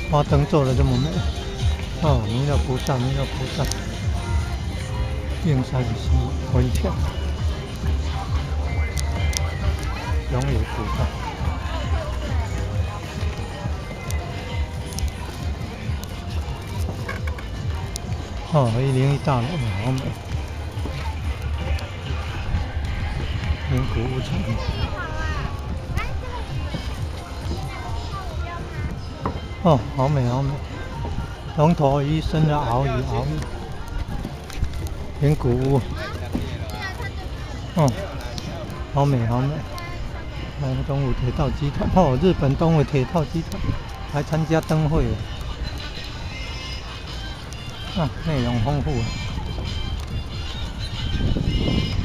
花灯做的这么美。哦，弥勒菩萨，弥勒菩萨，应山西温泉，龙野菩萨。哦，101大楼好美，名古屋城。哦，好美好美。 龙头医生的鳌鱼，鳌鱼，名古屋。哦，好美好美。还有东武铁道集团，哦，日本东武铁道集团来参加灯会了。啊，内容丰富。